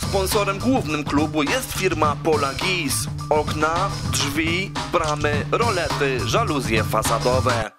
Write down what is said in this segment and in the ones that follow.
Sponsorem głównym klubu jest firma Polagis. Okna, drzwi, bramy, rolety, żaluzje fasadowe.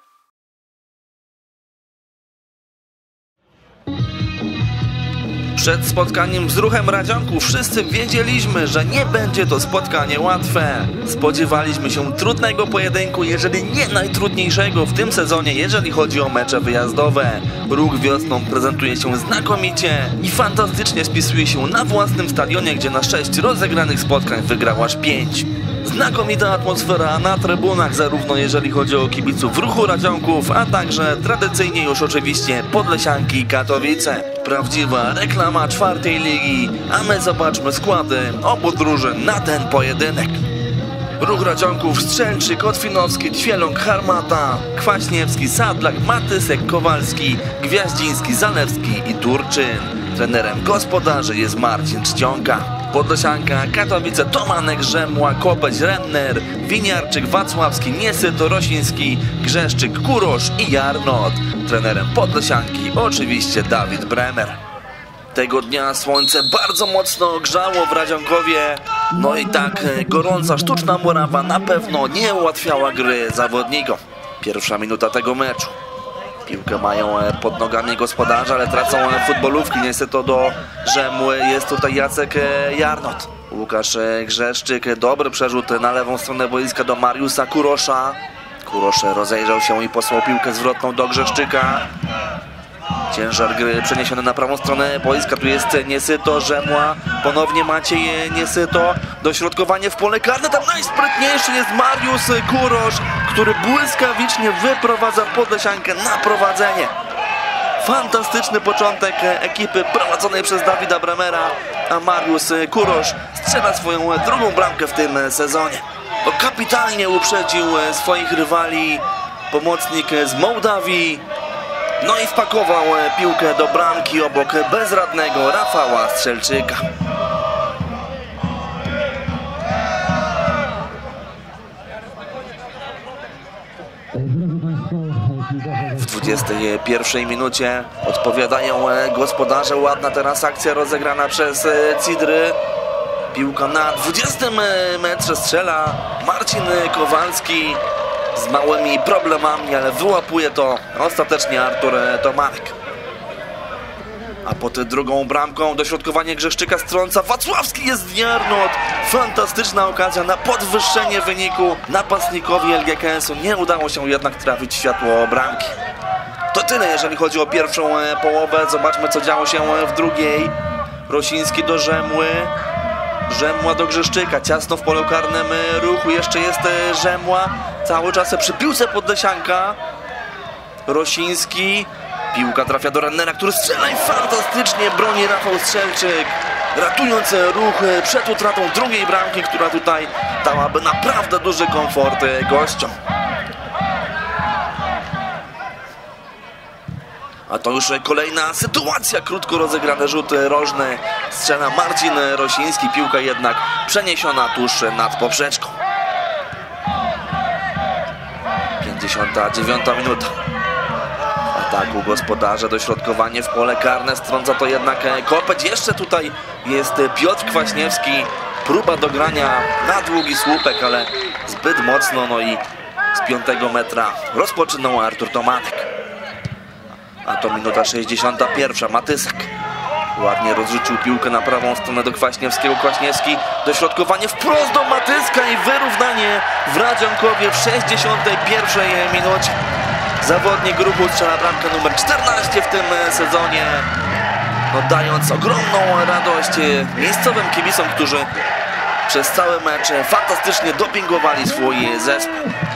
Przed spotkaniem z Ruchem Radziąków wszyscy wiedzieliśmy, że nie będzie to spotkanie łatwe. Spodziewaliśmy się trudnego pojedynku, jeżeli nie najtrudniejszego w tym sezonie, jeżeli chodzi o mecze wyjazdowe. Ruch wiosną prezentuje się znakomicie i fantastycznie spisuje się na własnym stadionie, gdzie na 6 rozegranych spotkań wygrał aż 5. Znakomita atmosfera na trybunach, zarówno jeżeli chodzi o kibiców Ruchu Radziąków, a także tradycyjnie już oczywiście Podlesianki i Katowice. Prawdziwa reklama 4. ligi, a my zobaczmy składy obu drużyn na ten pojedynek. Ruch Radziąków: Strzelczyk, Otwinowski, Ćwieląg, Harmata, Kwaśniewski, Sadlak, Matysek, Kowalski, Gwiaździński, Zalewski i Turczyn. Trenerem gospodarzy jest Marcin Czcionka. Podlesianka: Katowice, Tomanek, Rzemła, Kopeć, Renner, Winiarczyk, Wacławski, Niesyto, Rosiński, Grzeszczyk, Kurosz i Jarnot. Trenerem Podlesianki oczywiście Dawid Bremer. Tego dnia słońce bardzo mocno grzało w Radziąkowie, no i tak gorąca sztuczna murawa na pewno nie ułatwiała gry zawodnikom. Pierwsza minuta tego meczu. Piłkę mają pod nogami gospodarza, ale tracą futbolówki. Niestety do Rzemły jest tutaj Jacek Jarnot. Łukasz Grzeszczyk, dobry przerzut na lewą stronę boiska do Mariusza Kurosza. Kurosz rozejrzał się i posłał piłkę zwrotną do Grzeszczyka. Ciężar gry przeniesiony na prawą stronę boiska. Tu jest Niesyto, Rzemła, ponownie Maciej Niesyto. Dośrodkowanie w pole karne, tam najsprytniejszy jest Mariusz Kurosz, który błyskawicznie wyprowadza Podlesiankę na prowadzenie. Fantastyczny początek ekipy prowadzonej przez Dawida Bremera, a Mariusz Kurosz strzela swoją drugą bramkę w tym sezonie. To kapitalnie uprzedził swoich rywali pomocnik z Mołdawii. No i wpakował piłkę do bramki obok bezradnego Rafała Strzelczyka. W 21 minucie odpowiadają gospodarze. Ładna teraz akcja rozegrana przez Cidry. Piłka na 20 metrze strzela Marcin Kowalski z małymi problemami, ale wyłapuje to ostatecznie Artur Tomanek. A pod drugą bramką dośrodkowanie Grzeszczyka strąca Wacławski, jest Jarnot. Fantastyczna okazja na podwyższenie wyniku. Napastnikowi LGKS-u nie udało się jednak trafić w światło bramki. To tyle, jeżeli chodzi o pierwszą połowę. Zobaczmy, co działo się w drugiej. Rosiński do Rzemły. Rzemła do Grzeszczyka, ciasno w polu karnym Ruchu, jeszcze jest Rzemła, cały czas przy piłce Podlesianka. Rosiński, piłka trafia do Rennera, który strzela i fantastycznie broni Rafał Strzelczyk, ratując Ruch przed utratą drugiej bramki, która tutaj dałaby naprawdę duży komfort gościom. A to już kolejna sytuacja, krótko rozegrane rzuty rożne. Strzela Marcin Rosiński, piłka jednak przeniesiona tuż nad poprzeczką. 59 minuta. Ataku gospodarze, dośrodkowanie w pole karne, strąca to jednak Kopeć. Jeszcze tutaj jest Piotr Kwaśniewski, próba dogrania na długi słupek, ale zbyt mocno, no i z 5 metra rozpoczynał Artur Tomanek. A to minuta 61. Matysek ładnie rozrzucił piłkę na prawą stronę do Kwaśniewskiego. Kwaśniewski, dośrodkowanie wprost do Matyska i wyrównanie w Radziąkowie w 61 minucie. Zawodnik Ruchu strzela bramkę numer 14 w tym sezonie, no dając ogromną radość miejscowym kibicom, którzy przez cały mecz fantastycznie dopingowali swój zespół.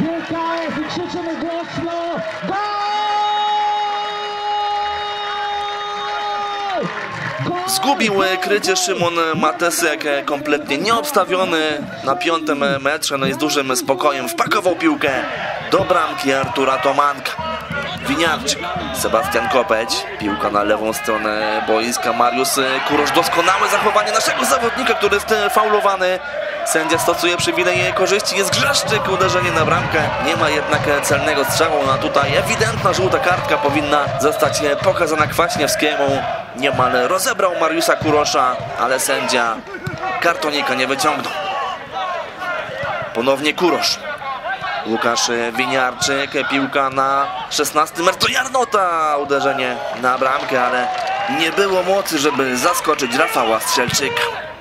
Zgubił krycie Szymon Matysek, kompletnie nieobstawiony na 5 metrze, no i z dużym spokojem wpakował piłkę do bramki Artura Tomanka. Winiarczyk, Sebastian Kopeć, piłka na lewą stronę boiska, Mariusz Kurosz. Doskonałe zachowanie naszego zawodnika, który jest faulowany. Sędzia stosuje przywilej korzyści, jest Grzeszczyk, uderzenie na bramkę. Nie ma jednak celnego strzału, a tutaj ewidentna żółta kartka powinna zostać pokazana Kwaśniewskiemu. Niemal rozebrał Mariusza Kurosza, ale sędzia kartonika nie wyciągnął. Ponownie Kurosz. Łukasz Winiarczyk, piłka na 16 metr, to Jarnota, uderzenie na bramkę, ale nie było mocy, żeby zaskoczyć Rafała Strzelczyka.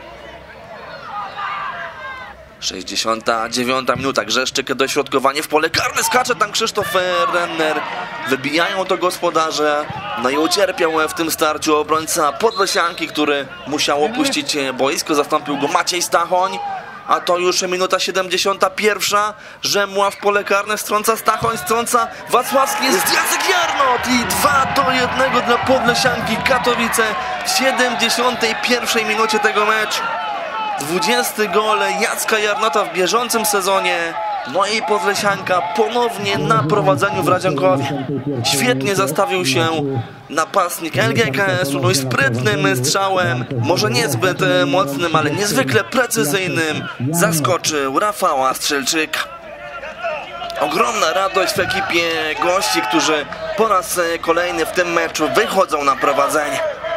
69 minuta, Grzeszczyk, dośrodkowanie w pole karne, skacze tam Krzysztof Renner, wybijają to gospodarze, no i ucierpiał w tym starciu obrońca Podlesianki, który musiał opuścić boisko, zastąpił go Maciej Stachoń. A to już minuta 71. Rzemła w pole karne, strąca Stachoń, strąca Wacławski, jest Jacek Jarnot i 2-1 dla Podlesianki Katowice w 71 minucie tego meczu. 20 gol Jacka Jarnota w bieżącym sezonie. No i Podlesianka ponownie na prowadzeniu w Radzionkowie. Świetnie zastawił się napastnik LGKS-u, no i sprytnym strzałem, może niezbyt mocnym, ale niezwykle precyzyjnym, zaskoczył Rafała Strzelczyka. Ogromna radość w ekipie gości, którzy po raz kolejny w tym meczu wychodzą na prowadzenie.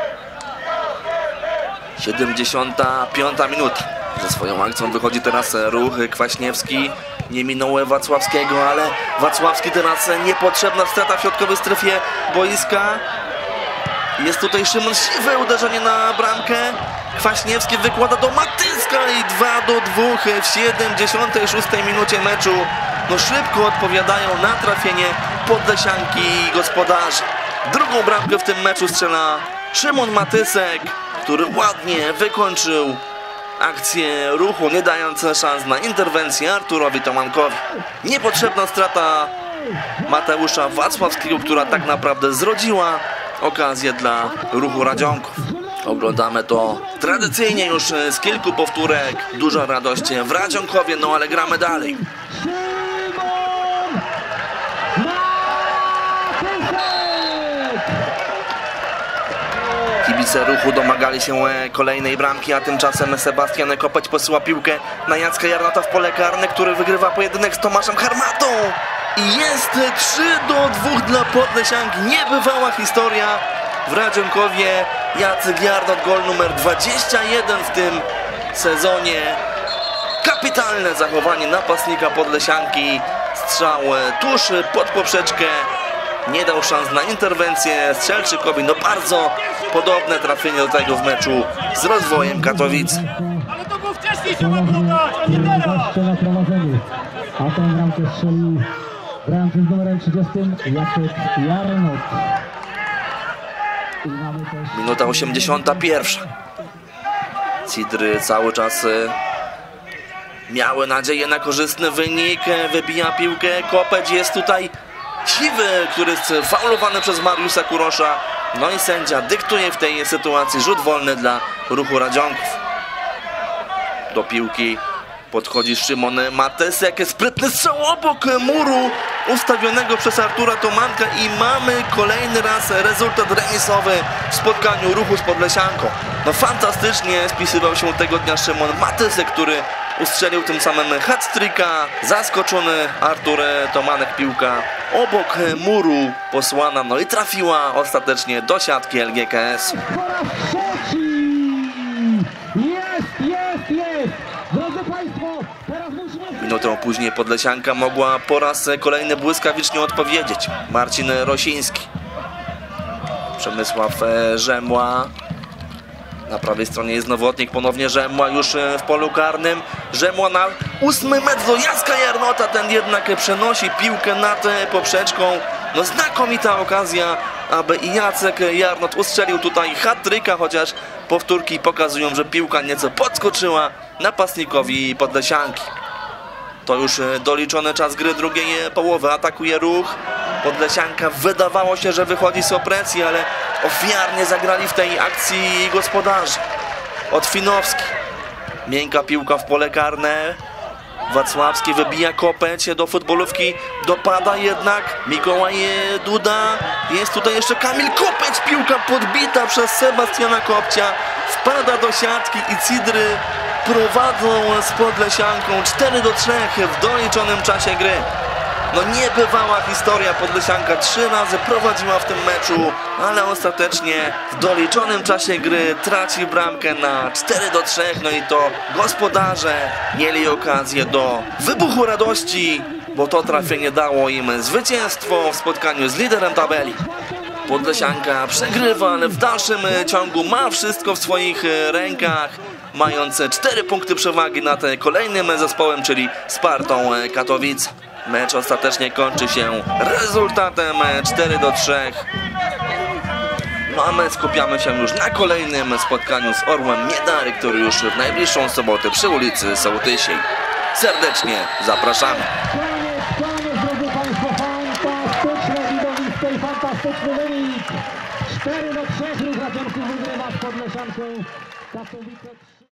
75 minuta. Ze swoją akcją wychodzi teraz Ruch. Kwaśniewski nie minął Wacławskiego, ale Wacławski teraz niepotrzebna strata w środkowej strefie boiska. Jest tutaj Szymon Siwy, uderzenie na bramkę. Kwaśniewski wykłada do Matyska i 2-2 w 76 minucie meczu. No szybko odpowiadają na trafienie Podlesianki i gospodarze. Drugą bramkę w tym meczu strzela Szymon Matysek, który ładnie wykończył akcję Ruchu, nie dając szans na interwencję Arturowi Tomankowi. Niepotrzebna strata Mateusza Wacławskiego, która tak naprawdę zrodziła okazję dla Ruchu Radzionków. Oglądamy to tradycyjnie już z kilku powtórek. Duża radość w Radzionkowie, no ale gramy dalej. Kibice Ruchu domagali się kolejnej bramki, a tymczasem Sebastian Kopeć posyła piłkę na Jacka Jarnota w pole karne, który wygrywa pojedynek z Tomaszem Harmatą. I jest 3-2 dla Podlesianki. Niebywała historia w Radzionkowie. Jacek Jarnot, gol numer 21 w tym sezonie. Kapitalne zachowanie napastnika Podlesianki. Strzał tuż pod poprzeczkę. Nie dał szans na interwencję Strzelczykowi. No bardzo podobne trafienie do tego w meczu z Rozwojem Katowice. Ale to było wcześniej, trzeba podać, a nie teraz! A tę bramkę strzelił bramkę z numerem 30 Jacek Jarnot. Minuta 81. Cidry cały czas miały nadzieję na korzystny wynik. Wybija piłkę Kopeć, jest tutaj Siwy, który jest faulowany przez Mariusza Kurosza. No i sędzia dyktuje w tej sytuacji rzut wolny dla Ruchu Radzionków. Do piłki podchodzi Szymon Matysek, sprytny strzał obok muru ustawionego przez Artura Tomanka i mamy kolejny raz rezultat remisowy w spotkaniu Ruchu z Podlesianką. No fantastycznie spisywał się tego dnia Szymon Matysek, który ustrzelił tym samym hat-tricka. Zaskoczony Artur Tomanek, piłka obok muru posłana, no i trafiła ostatecznie do siatki LGKS. Minutę później Podlesianka mogła po raz kolejny błyskawicznie odpowiedzieć. Marcin Rosiński. Przemysław Rzemła. Na prawej stronie jest Nowotnik, ponownie Rzemła już w polu karnym. Rzemła na 8 metr do Jacka Jarnota, ten jednak przenosi piłkę nad poprzeczką. No znakomita okazja, aby i Jacek Jarnot ustrzelił tutaj hat-tricka, chociaż powtórki pokazują, że piłka nieco podskoczyła napastnikowi Podlesianki. To już doliczony czas gry drugiej połowy. Atakuje Ruch. Podlesianka wydawało się, że wychodzi z opresji, ale ofiarnie zagrali w tej akcji gospodarze. Otwinowski. Miękka piłka w pole karne. Wacławski wybija Kopeć do futbolówki. Dopada jednak Mikołaj Duda. Jest tutaj jeszcze Kamil Kopeć. Piłka podbita przez Sebastiana Kopcia. Wpada do siatki i Cidry prowadzą z Podlesianką 4-3 w doliczonym czasie gry. No niebywała historia. Podlesianka 3 razy prowadziła w tym meczu, ale ostatecznie w doliczonym czasie gry traci bramkę na 4-3. No i to gospodarze mieli okazję do wybuchu radości, bo to trafienie dało im zwycięstwo w spotkaniu z liderem tabeli. Podlesianka przegrywa, ale w dalszym ciągu ma wszystko w swoich rękach, mając 4 punkty przewagi nad kolejnym zespołem, czyli Spartą Katowice. Mecz ostatecznie kończy się rezultatem 4-3. No a my skupiamy się już na kolejnym spotkaniu z Orłem Miedary, który już w najbliższą sobotę przy ulicy Sołtysiej. Serdecznie zapraszamy. Koniec, drodzy Państwo, fantastyczne widowisko i fantastyczny wynik. 4-3 Ruch Raciąków wygrywa z Podlesianką Katowice.